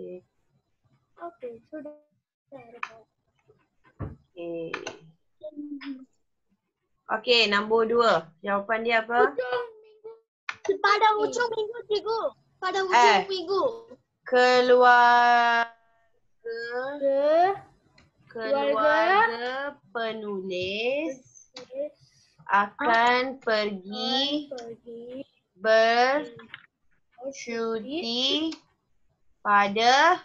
Okey, sudah. Okey. Okey, nombor 2. Jawapan dia apa? Ujung minggu. Pada ujung minggu, cikgu. Pada ujung minggu. Keluarga Keluarga penulis akan pergi bercuti pada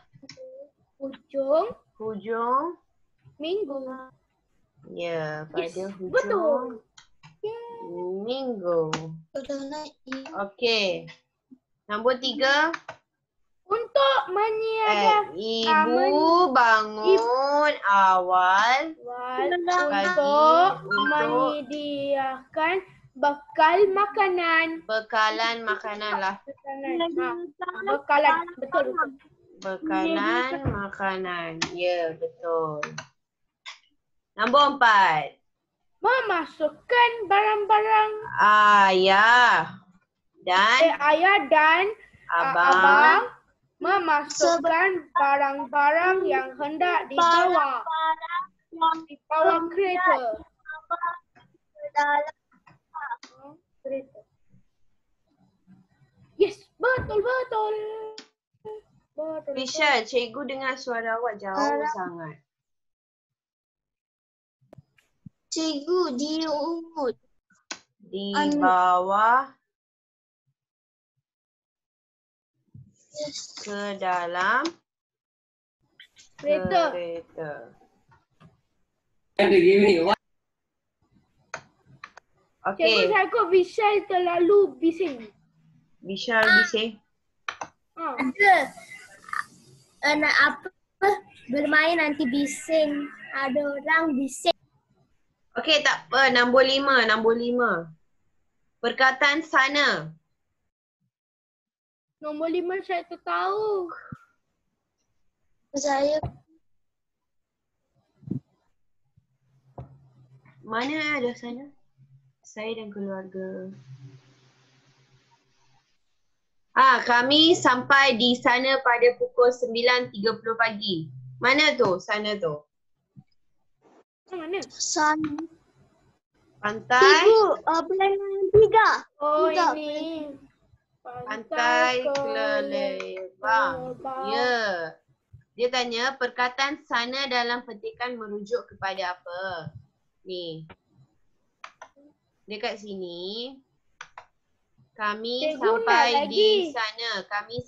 hujung minggu. ya, pada hujung Betul. minggu. Okey. Nombor 3. Untuk menyiapkan Ibu bangun awal untuk menyediakan bekalan makanan lah. Bekalan, betul. Bekalan makanan. Ya, betul. Nombor 4. Memasukkan barang-barang Ayah dan abang memasukkan barang-barang yang hendak dibawa kereta. Yes, betul. Fisher, cikgu dengar suara awak jauh sangat. Cikgu diungut. Di bawah ke dalam Kereta. Okey. Cikgu takut Vishal terlalu bising. Vishal bising. Ada. Anak apa bermain nanti bising. Ada orang bising. Okey, tak apa. Nombor 5. Perkataan sana. Nombor 5 saya tak tahu. Saya Mana ada sana? Saya dan keluarga. Kami sampai di sana pada pukul 9.30 pagi. Mana tu? Sana tu. Mana? sana. Pantai. Cikgu, bilangan 3. Oh, Tiga. ini. Pantai Kelebang. Ya. Dia tanya perkataan sana dalam petikan merujuk kepada apa? Ni. Dekat sini. Kami sampai di sana.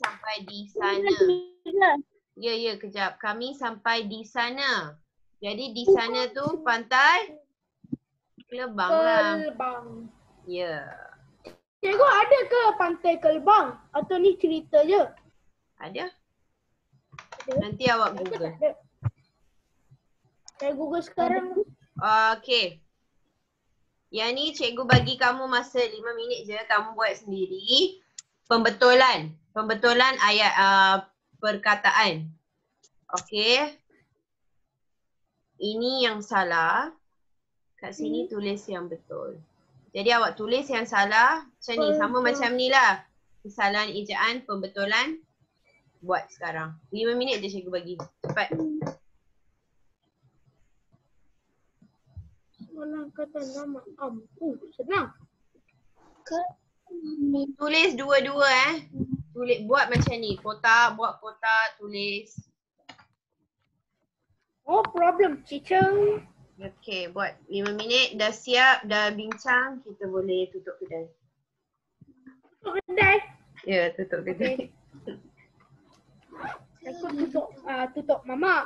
Ya, kejap. Kami sampai di sana. Jadi di sana tu pantai Kelebang lah. Ya. Cikgu ada ke pantai Kelebang? Atau ni cerita je? Ada? Nanti awak Google. Saya Google sekarang. Okey. Yang ni cikgu bagi kamu masa 5 minit je. Kamu buat sendiri. Pembetulan ayat perkataan. Okey. Ini yang salah. Kat sini tulis yang betul. Jadi awak tulis yang salah macam ni. Sama macam ni lah. Kesalahan ejaan, pembetulan. Buat sekarang. 5 minit je cikgu bagi. Cepat. Soalan kata nama senang. Tulis dua-dua buat macam ni. Buat kotak, tulis. No problem, teacher. Okay, buat 5 minit. Dah siap, dah bincang. Kita boleh tutup kedai. Tutup kedai. Ya, tutup kedai. Aku tutup mama.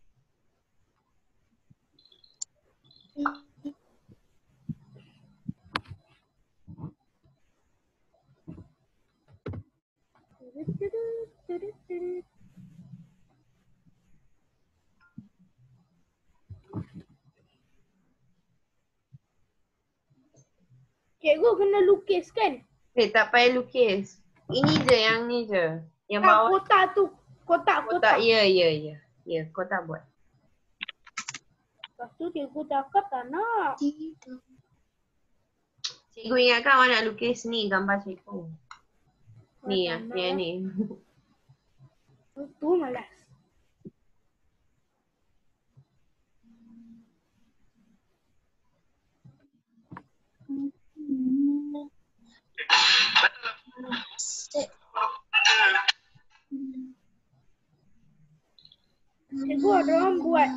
Cikgu kena lukis kan? Tak payah lukis. Ini je, yang ni je. Yang bawah. Kotak tu. Kotak. Ya. Ya, kotak buat. Lepas tu cikgu cakap tak nak. Cikgu ingatkan awak nak lukis ni gambar cikgu. Ni yang ni. Tu malas. Cikgu ada orang buat.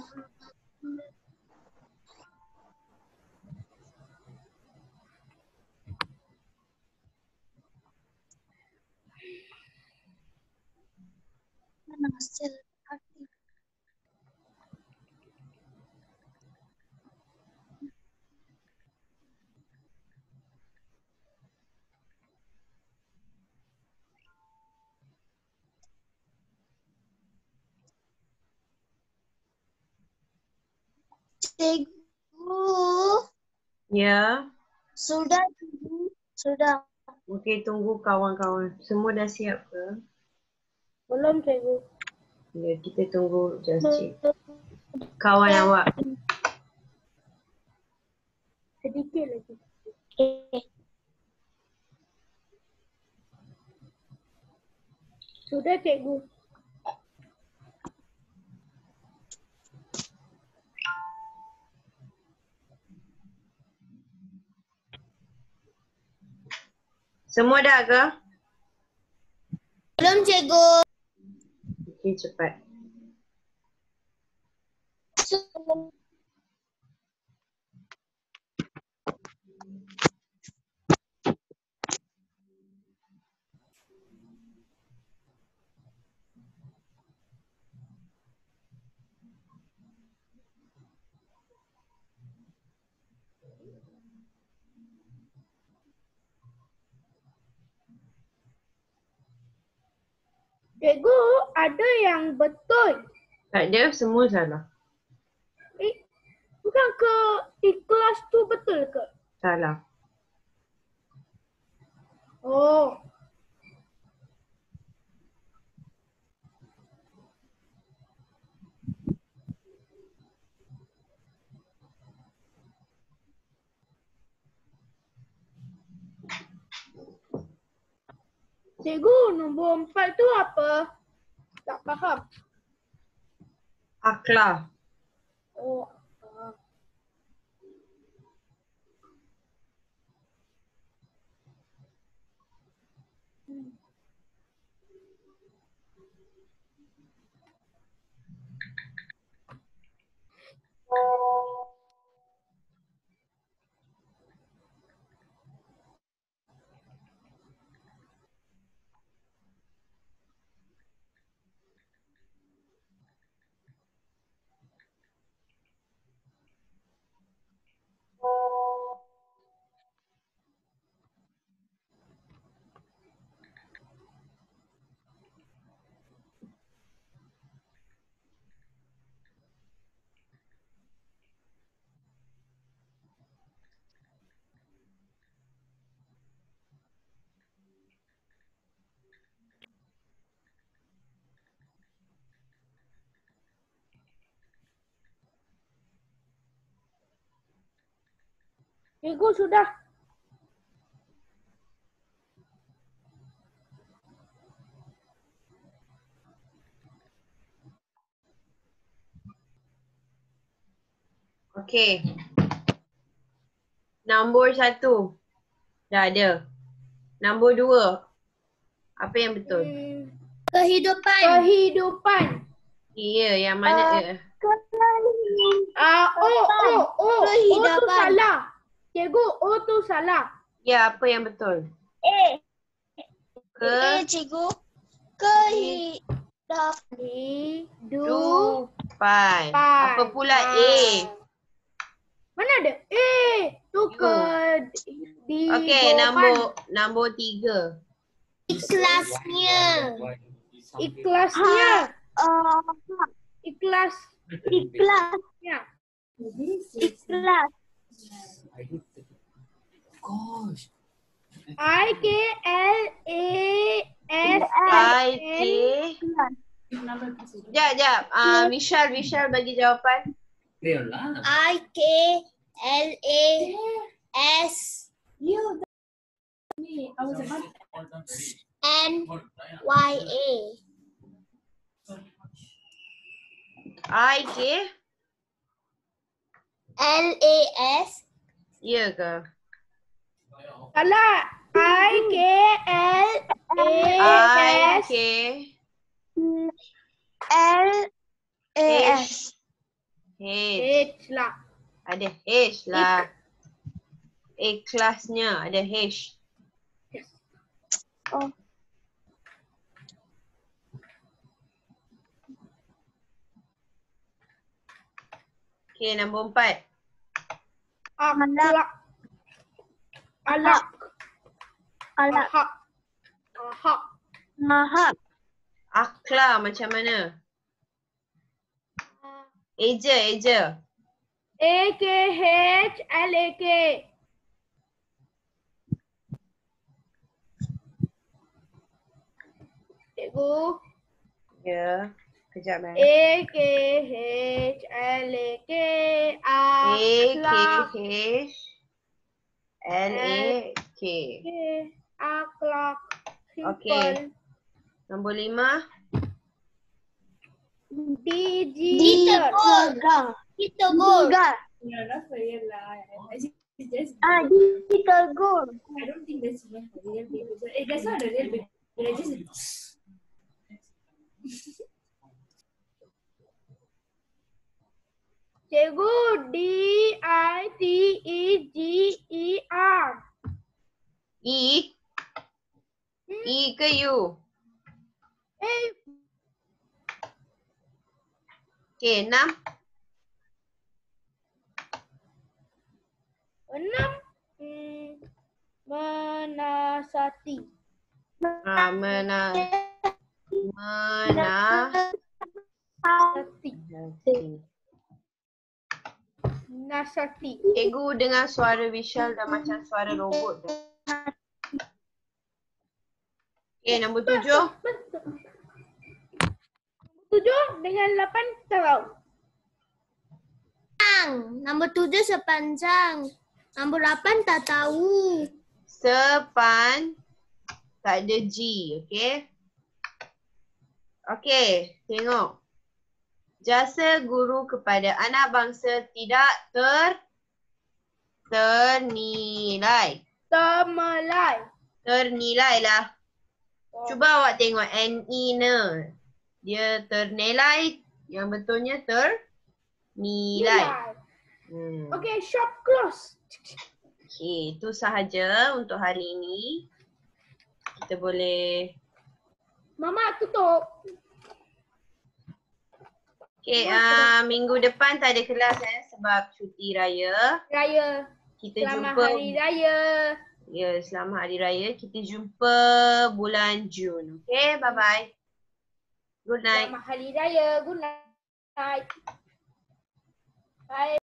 Cikgu, Ya. sudah cikgu, sudah. Okey, tunggu kawan-kawan. Semua dah siap ke? Belum cikgu. Ya, kita tunggu just cik. Kawan awak. Sedikit lagi. Okay. Sudah cikgu. Semua dah ke? Belum cikgu. Okey, cepat. Cikgu, ada yang betul. Tak ada, semua salah. Bukan ke ikhlas tu betul ke? Salah. Oh. Cikgu, nombor 4 tu apa? Tak faham. Akhlak. Oh. Cikgu sudah. Okey. Nombor 1. Dah ada. Nombor 2. Apa yang betul? Kehidupan. Kehidupan. Ya, yang mana? O tu Kehidupan. salah. Cikgu, O tu salah. Ya, apa yang betul? Cikgu. Kehidupan. Kehidupan. Apa pula A? Mana ada A? Tu ke di Okey, jawapan. nombor 3. Ikhlasnya. Ikhlasnya. Ikhlas. Ikhlas. Ya. Ikhlas. Gosh. IKLAS. I-K. Sekejap. Vishal bagi jawapan. IKLAS NYA. I, K. L-A-S. Ya ke? Salah. I, K, L, A, I, S. K. L-A-S. H. H lah. Ada H lah. Ikhlasnya ada H. Oh. Okay, nombor 4. Akhlak. Alak. Alak. Ahak. Ahak. Mahak. Akla macam mana? Eja. A, K, H, L, A, K. Cikgu. Ya. Kejap A, K, H, L, A, K. A, K, Akhlak. H, L, A, K. K. Akhlak. Okay. Simple. Nombor 5. Digital. Digital goal. Yeah, that's for real lah. It's just Digital goal. I don't think that's even a real baby. That's not a real baby. I just Cikgu, D-I-T-E-G-E-R. E. E ke U? Eh, Okay, 6. 6. Menasati. Nasati. Cikgu dengar suara Vishal dah macam suara robot dah. Okay, nombor 7. 7 dengan 8 tahu. Nombor 7 sepanjang. Nombor 8 tak tahu. Sepan tak ada G, okay? Okay, tengok. Jasa guru kepada anak bangsa tidak ternilai. Temelai. Ternilai lah. Cuba awak tengok N-I-N. Dia ternilai. Yang betulnya ternilai. Okay, shop close. Okay, itu sahaja untuk hari ini. Kita boleh. Mama tutup. Okay, minggu depan tak ada kelas sebab cuti raya. Raya. Kita Selamat jumpa. Hari Raya. Ya, selamat Hari Raya. Kita jumpa bulan Jun. Okay, bye-bye. Good night. Selamat Hari Raya. Good night. Bye.